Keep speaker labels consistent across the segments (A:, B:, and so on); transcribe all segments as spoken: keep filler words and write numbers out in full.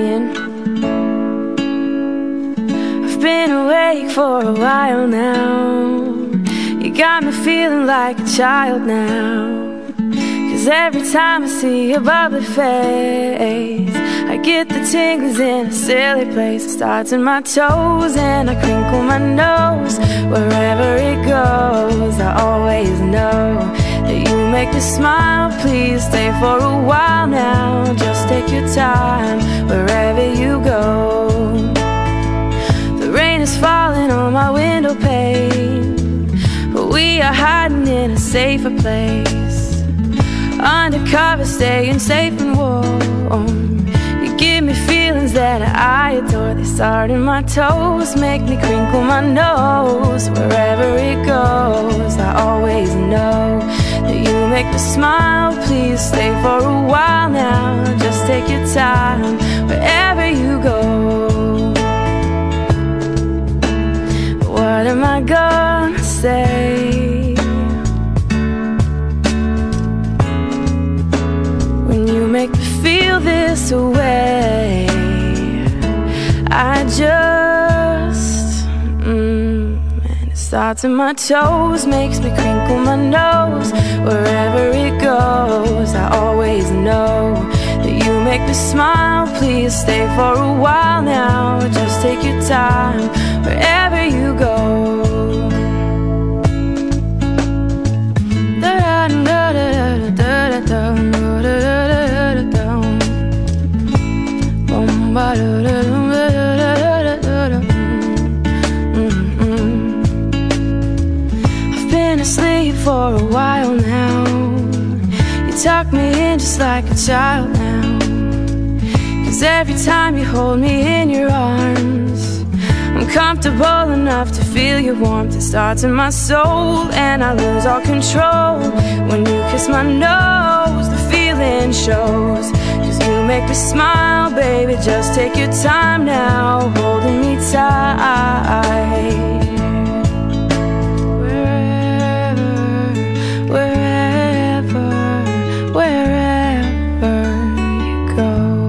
A: in. I've been awake for a while now. You got me feeling like a child now. Cause every time I see your bubbly face, I get the tingles in a silly place. It starts in my toes and I crinkle my nose. Wherever it goes, I always know that you make me smile. Please stay for a while now. Just take your time wherever you go. The rain is falling on my window pane, but we are hiding in a safer place. Undercover, staying safe and warm. You give me feelings that I adore. They start in my toes, make me crinkle my nose. Wherever it goes, I always know that you make me smile. Please stay for a while now. Just take your time wherever you go. What am I gonna say when you make me feel this way? I just mm, and it starts in my toes, makes me crinkle my nose. Wherever it goes, I always know that you make me smile. Please stay for a while now. Just take your time wherever you go. I've been asleep for a while now. You tuck me in just like a child now. Cause every time you hold me in your arms, I'm comfortable enough to feel your warmth. It starts in my soul and I lose all control. When you kiss my nose, the feeling shows. Cause you make me smile, baby. Just take your time now, holding me tight. Wherever, wherever, wherever you go.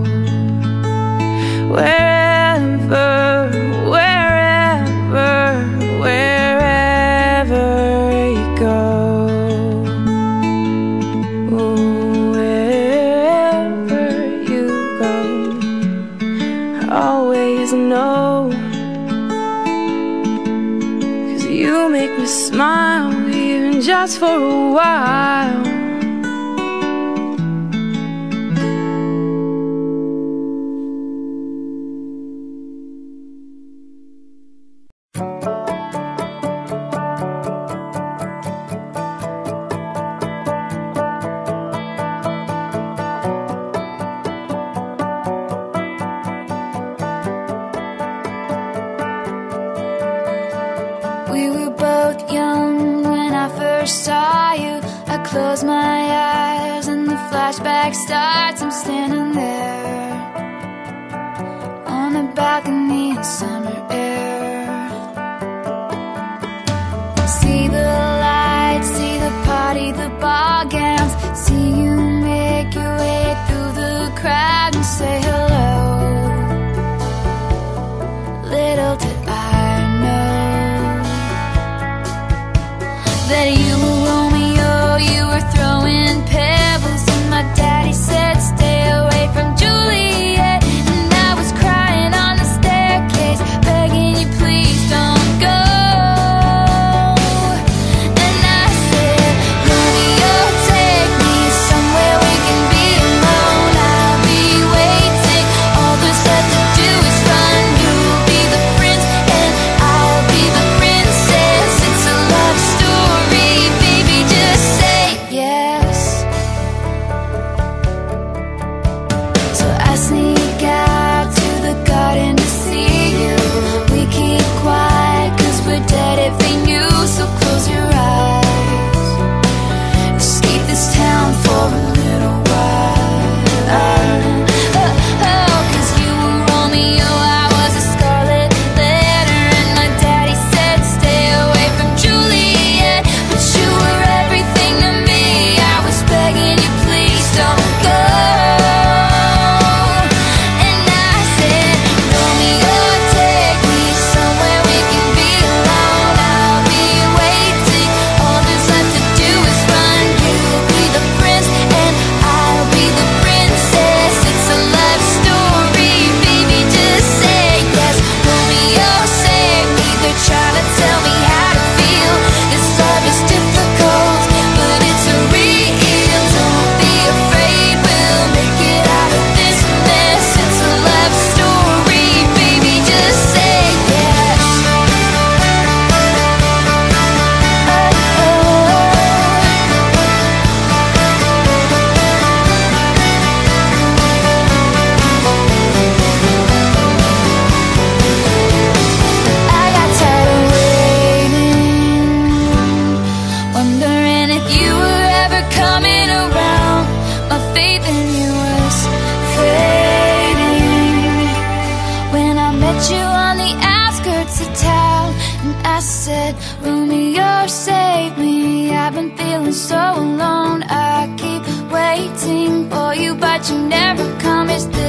A: Wherever, wherever, wherever you go. Wherever you go, I always know. Cause you make me smile, even just for a while.
B: We were both young when I first saw you. I close my eyes and the flashback starts. I'm standing there on the balcony in summer air. See the lights, see the party, the ball gowns. See you make your way through the crowd and say hello. Little did I that you were Romeo, you were throwing pebbles, and my daddy said stay away from Juliet. And I was crying on the staircase, met you on the outskirts of town, and I said, Romeo, save me, I've been feeling so alone. I keep waiting for you, but you never come. Is this